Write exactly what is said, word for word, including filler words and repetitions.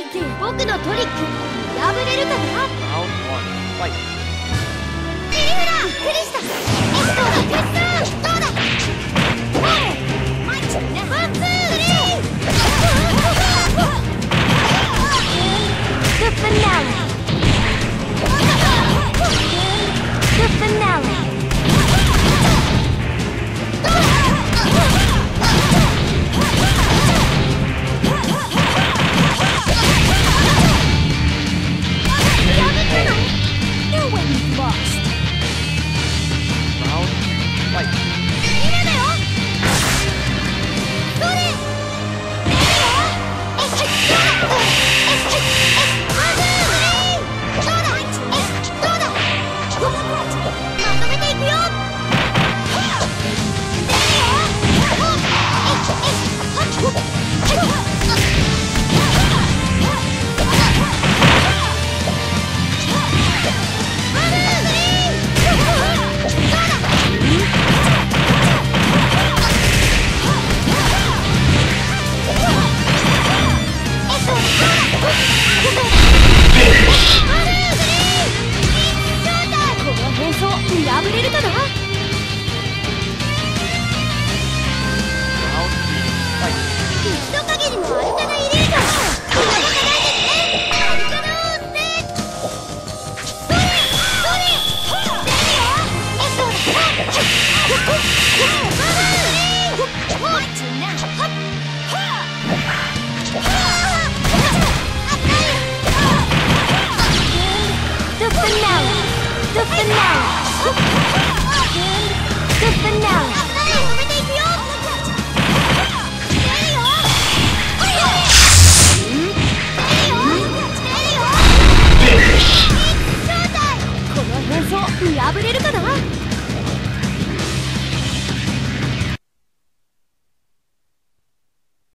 僕のトリック破れるかな。 Round one, fight. 切り札びっくりした。エストが決算どうだ。ワンツースリー。The finale. The finale. Round two, fight. 破れるかな。 Round three, fight. 一度限りのアルカナイリージョン。これはないですね。アルカナオースでそれそれ出るよ。えっとThe finale. The finale. The finale. 止めていくよ。出るよ。出るよ。出るよ。この変装見破れるかな。